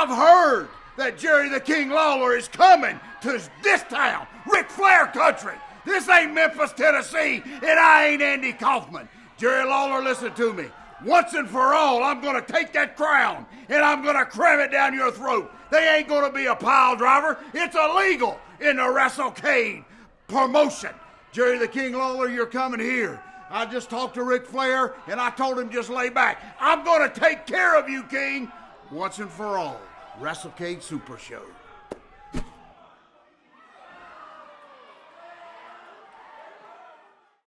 I've heard that Jerry the King Lawler is coming to this town, Ric Flair country. This ain't Memphis, Tennessee, and I ain't Andy Kaufman. Jerry Lawler, listen to me. Once and for all, I'm going to take that crown, and I'm going to cram it down your throat. They ain't going to be a pile driver. It's illegal in the WrestleCade promotion. Jerry the King Lawler, you're coming here. I just talked to Ric Flair, and I told him just lay back. I'm going to take care of you, King, once and for all. WrestleCade Super Show.